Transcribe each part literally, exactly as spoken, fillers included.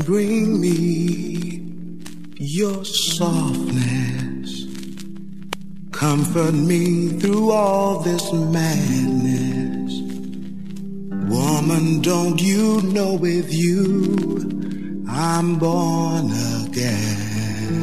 bring me your softness. Comfort me through all this madness. Woman, don't you know with you I'm born again?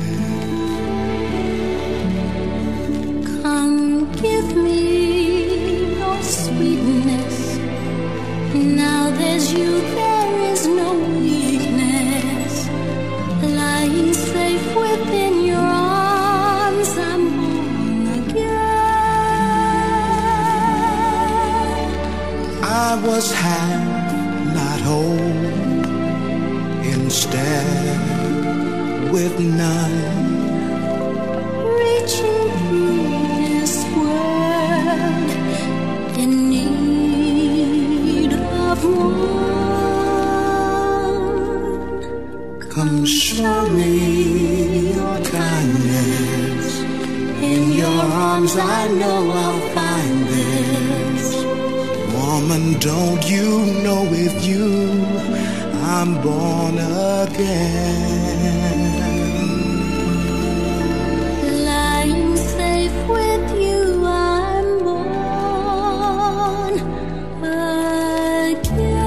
Come give me your sweetness. Now there's you, there is no weakness. Lying safe within your arms, I'm born again. I was half, not whole, instead with none. Reaching through this world in need of one. Come show me your kindness. In your arms I know I'll find this. Woman, don't you know with you I'm born again? Lying safe with you, I'm born again.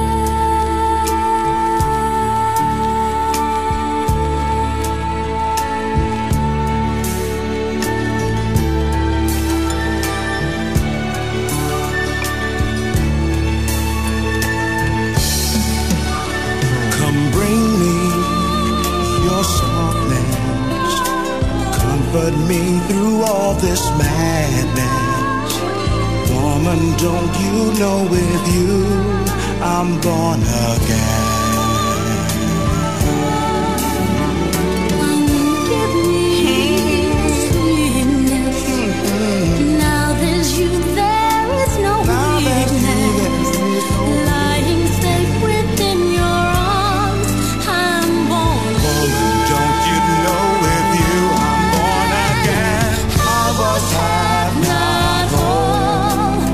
Come bring me your softness. Comfort me through all this madness. Woman, don't you know with you I'm born again? Come give me sweetness. Now there's you, there is no Now there's you, weakness. there is no Lying safe within your arms, I'm born Woman, don't you know with you I'm born again? I was half, not whole,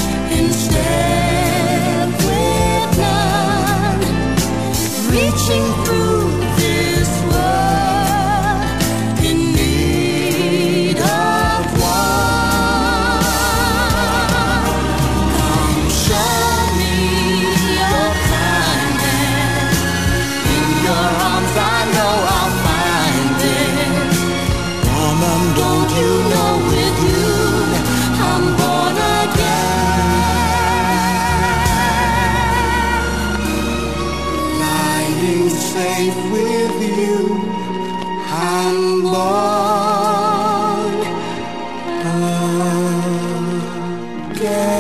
instead with none. Reaching through this world in need of one. Come show me your kindness. In your arms I know I'll find it. woman, Don't you know with you I'm born again. lying safe with you I'm born again.